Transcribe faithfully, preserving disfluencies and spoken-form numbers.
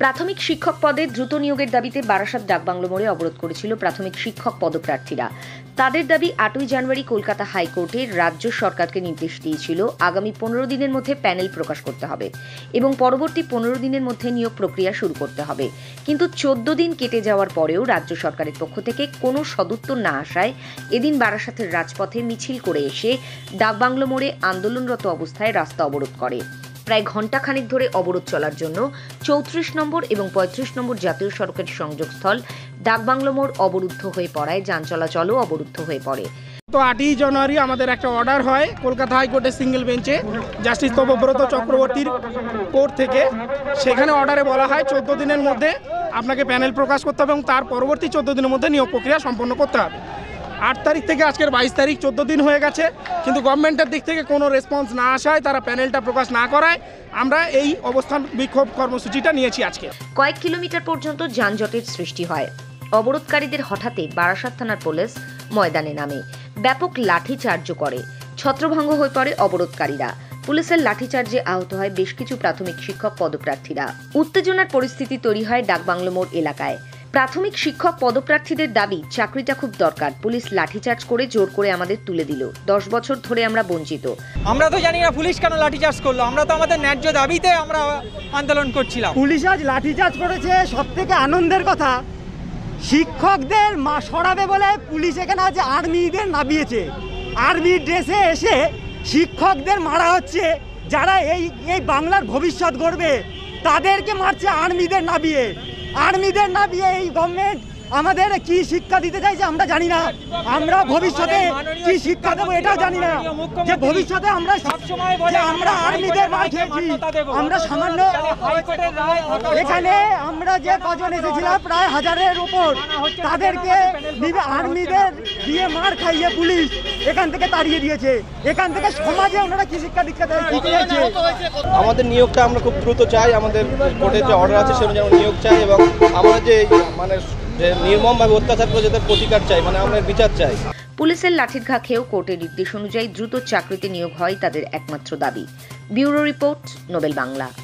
প্রাথমিক শিক্ষক পদে দ্রুত নিয়োগের দাবিতে বারাসাত ডাকবাংলো মোড়ে অবরোধ করেছিল প্রাথমিক শিক্ষক পদপ্রার্থীরা। তাদের দাবি আটই জানুয়ারি কলকাতা হাইকোর্টে রাজ্য সরকারকে নির্দেশ দিয়েছিল আগামী পনেরো দিনের মধ্যে প্যানেল প্রকাশ করতে হবে এবং পরবর্তী পনেরো দিনের মধ্যে নিয়োগ প্রক্রিয়া শুরু করতে হবে। কিন্তু চোদ্দ দিন কেটে যাওয়ার পরেও রাজ্য সরকারের পক্ষ থেকে কোনো সদুত্তর না আসায় এদিন বারাসাতের রাজপথে মিছিল করে এসে ডাকবাংলো মোড়ে আন্দোলনরত অবস্থায় রাস্তা অবরোধ করে। প্রায় ঘণ্টাখানেক ধরে অবরোধ চলার জন্য চৌত্রিশ নম্বর এবং পঁয়ত্রিশ নম্বর জাতীয় সড়কের সংযোগস্থল ডাকবাংলো মোড় অবরুদ্ধ হয়ে পড়ায় যান চলাচলও অবরুদ্ধ হয়ে পড়ে। তো আটই জানুয়ারি আমাদের একটা অর্ডার হয় কলকাতা হাইকোর্টের সিঙ্গেল বেঞ্চে জাস্টিস তপব্রত চক্রবর্তীর কোর্ট থেকে। সেখানে অর্ডারে বলা হয় চোদ্দ দিনের মধ্যে আপনাকে প্যানেল প্রকাশ করতে হবে এবং তার পরবর্তী চোদ্দ দিনের মধ্যে নিয়োগ প্রক্রিয়া সম্পন্ন করতে হবে। আট তারিখ থেকে আজকের বাইশ তারিখ চোদ্দ দিন হয়ে গেছে, কিন্তু গভর্নমেন্টের দিক থেকে কোনো রেসপন্স না আসায়, তারা প্যানেলটা প্রকাশ না করায় আমরা এই অবস্থান বিক্ষোভ কর্মসূচিটা নিয়েছি আজকে। কয়েক কিলোমিটার পর্যন্ত যানজটের সৃষ্টি হয়। অবরোধকারীদের হঠাৎই বারাসাত থানার পুলিশ ময়দানে নামে, ব্যাপক লাঠিচার্জ করে, ছত্রভঙ্গ হয়ে পড়ে অবরোধকারীরা। পুলিশের লাঠিচার্জে আহত হয় বেশ কিছু প্রাথমিক শিক্ষক পদপ্রার্থীরা। উত্তেজনার পরিস্থিতি তৈরি হয় ডাকবাংলো মোড় এলাকায়। প্রাথমিক শিক্ষক পদপ্রার্থীদের দাবি চাকরিটা খুব দরকার, পুলিশ লাঠিচার্জ করে জোর করে আমাদের তুলে দিল। দশ বছর ধরে আমরা বঞ্চিত। আমরা তো জানি না পুলিশ কেন লাঠিচার্জ করলো, আমরা তো আমাদের ন্যায্য দাবিতে আমরা আন্দোলন করছিলাম। পুলিশ আজ লাঠিচার্জ করেছে। সব থেকে আনন্দের কথা, শিক্ষকদের মা সরাবে বলে পুলিশ এখানে আজ আর্মিদের নামিয়েছে। আর্মি ড্রেসে এসে শিক্ষকদের মারা হচ্ছে, যারা এই এই বাংলার ভবিষ্যৎ গড়বে তাদেরকে মারছে আর্মিদের নামিয়ে। আর্মিদের নামিয়ে এই গভর্নমেন্ট আমাদের কি শিক্ষা দিতে চাইছে আমরা জানি না। আমরা ভবিষ্যতে কি শিক্ষা দেবো এটাও জানি না, যে ভবিষ্যতে আমরা সবসময় যে আমরা আর্মিদের মার খেয়েছি। আমরা সামান্য এখানে আমরা যে কজন এসেছিলাম প্রায় হাজারের উপর, তাদেরকে আর্মিদের দিয়ে মার খাইয়ে পুলিশ এখান থেকে তাড়িয়ে দিয়েছে। এখান থেকে সমাজে ওনারা কি শিক্ষা দীক্ষা দিয়েছে। আমাদের নিয়োগটা আমরা খুব দ্রুত চাই, আমাদের কোর্টের যে অর্ডার আছে সেটা যেন নিয়োগ চাই এবং আমরা যে মানে যে নির্মমভাবে অত্যাচার করে যাদের প্রতিকার চাই, মানে আমরা বিচার চাই। পুলিশের লাঠির ঘা খেয়েও কোর্টের নির্দেশ অনুযায়ী দ্রুত চাকরিতে নিয়োগ হয় তাদের একমাত্র দাবি। Bureau report, Nobel Bangla.